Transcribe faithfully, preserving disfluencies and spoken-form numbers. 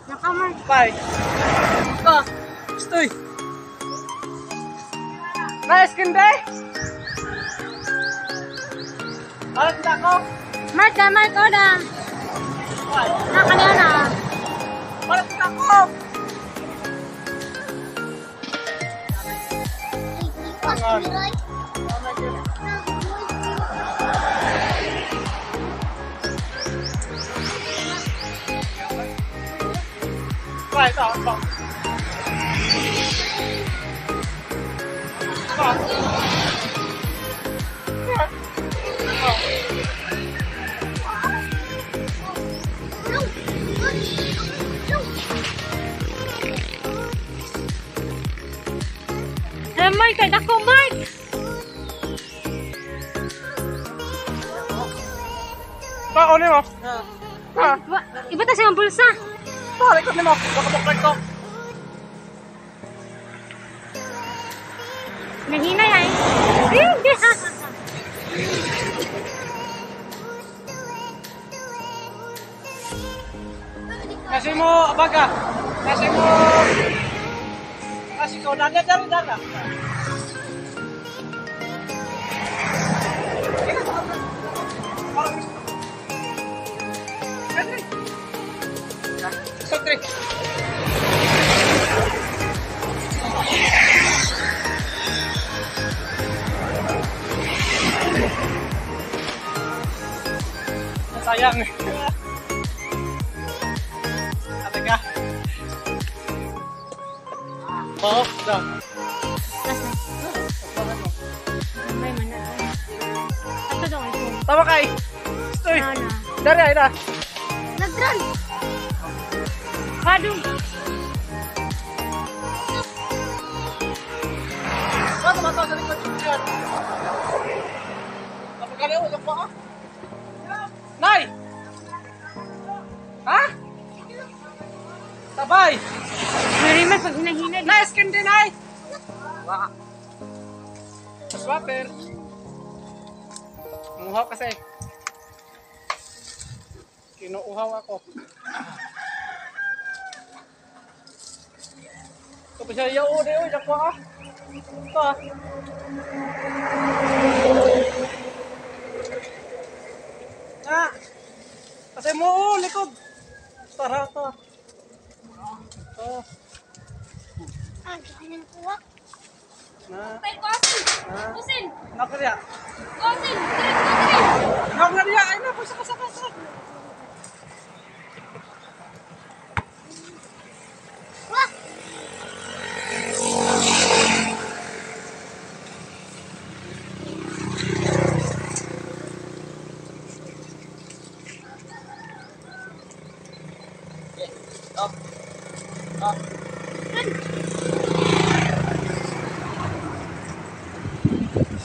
Nakamay. Bye. Ka. Stoy. Nice kende. Alat na ko. Mark ka, Mark, oda. Nakanya na. Alat na ko. Bye, ito, ito. Eh, Mark, kaya ako, Mark. Ba, ano mo? Ha? Wa- Iba ta siyang bulsa. Pare ko nimo, nakapokret ko. Naghinay ay. Hindi. Kasi mo, abaga. Kasi mo. Kasi ko, dada, dada, dada. Sotri. Sayang. Ate ka. Oh, dah. May mana. Ato dong ito. Tama kay. Stoy. Na na. Dari ay na. Nagdran. Padung. Mata mata sa likod diyan. Apa kali usap pa? Nay. Ha? Sabay. Marimas pag hinahinay. Nice skin din ay. Wah. Swapper. Umuhaw kasi. Kinuuhaw ako. Tapos siya yaw de oy dakwa ah. Ito ah. Ah. Kasi mo oh, likod. Tara to. Ito. Ah, kaya nang kuha. Na. Tay kosin. Na. Kosin. Nakriya. Kosin. Kosin. Nakriya ay na pusa ka sa. Wah. Up. Up.